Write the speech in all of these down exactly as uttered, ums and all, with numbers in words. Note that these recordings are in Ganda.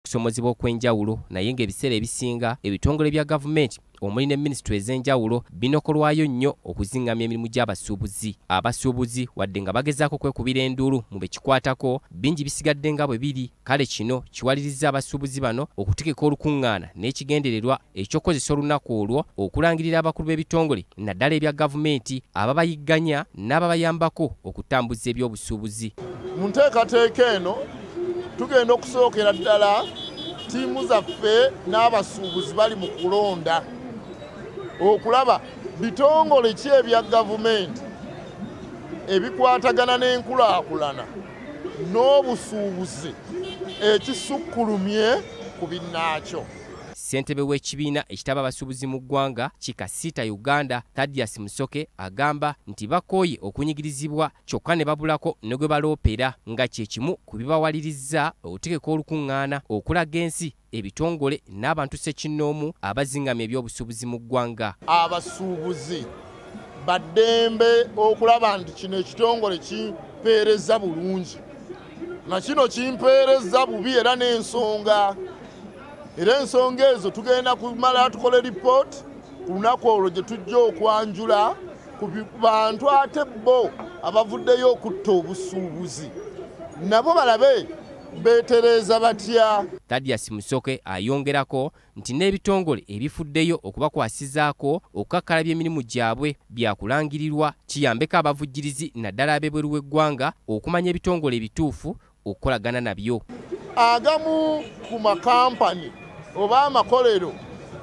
okusomozebwa okwenjawulo naye ng'ebiseera ebisinga ebitongole bya gavumenti omuli ne minisitule ez'enjawulo binokolwayo nnyo okuzingamya emirimu gy'abasuubuzi. Abasuubuzi wadde nga bagezaako kwekubira enduulu mu bekikwatako, bingi bisigadde nga bwe biri. Kale kino kiwalirizza abasuubuzi bano okutegeka olukuŋŋaana n'ekigendererwa eky'okozesa olunaku olwo okulangirira abakulu b'ebitongole naddala ebya gavumenti ababayigganya n'ababayambako okutambuza eby'obusuubuzi. Mu nteekateeka eno tugenda okusookera ddala ttiimu zaffe n'abasuubuzi bali mu kulonda okulaba bitongole ki ebya gavumenti ebikwatagana n'enkulaakulana n'obusuubuzi ekisukkulumye ku binnaakyo. Ssentebe w'ekibiina ekitaba abasuubuzi mu ggwanga Kikasiita Uganda Thaddeus Musoke agamba nti bakooye okunyigirizibwa kyokka ne babulako ne gwe baloopera nga kye kimu ku bibawalirizza okutegeka olukuŋŋaana okulaga ensi ebitongole n'abantu ssekinnoomu abazingamya eby'obusuubuzi mu ggwanga. Abasuubuzi baddembe okulaba nti kino ekitongole kimpeereza bulungi, na kino kimpeereza bubi era n'ensonga. Era ensonga ezo tugenda kumala tukole report ku lunaku olwo gye tujja okwanjula ku bantu ate bo abavuddeyo okutta obusuubuzi, nabo balabe beetereeza batya. Thaddeus Musoke ayongerako nti n'ebitongole ebifuddeyo okubakwasizaako okukakkalabya emirimu gyabwe byakulangirirwa kiyambeko abavujjirizi naddala ab'ebweru w'eggwanga okumanya ebitongole ebituufu okukolagana nabyo. Agamu ku makampani oba amakolero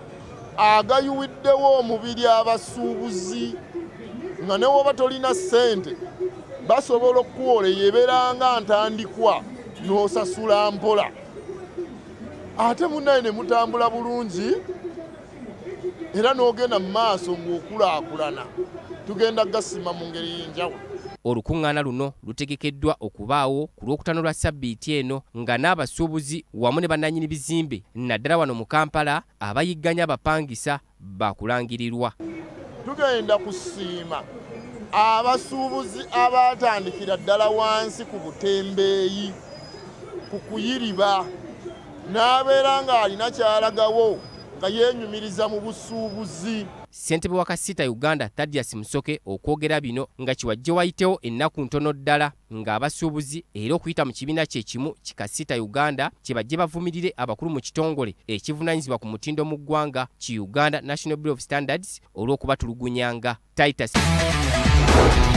agayuwiddewo omubiri abasuubuzi nga ne woba tolina ssente basobola okuwola yeberanga ntandikwa n'osasula mpola, ate munnaye ne mutambula bulungi era n'ogenda mu maaso ng'okulaakulana. Tugenda gasima mu ngeri y'enjawulo. Olukuŋŋaana luno lutegekeddwa okubaawo ku lwokutaano lwa ssabbiiti eno nga n'abasuubuzi wamu ne bannannyini bizimbe naddala wano mu Kampala abayigganya abapangisa bakulangirirwa. Tugenda kusiima abasuubuzi abatandikira ddala wansi ku butembeeyi ku kuyiriba n'abeera ng'alina kyalagawo nga yeenyumiriza mu busuubuzi. Ssentebe wa Kasiita Uganda Thaddeus Musoke okwogera bino nga kiwajje wayitewo ennaku ntono ddala ng'abasuubuzi era okuyita mu kibiina kye kimu Kikasiita Uganda kye bajje bavumirire abakulu mu kitongole ekivunaanyizibwa ku mutindo mu ggwanga ki Uganda National Bureau of Standards olw'okubatulugunyanga. Titus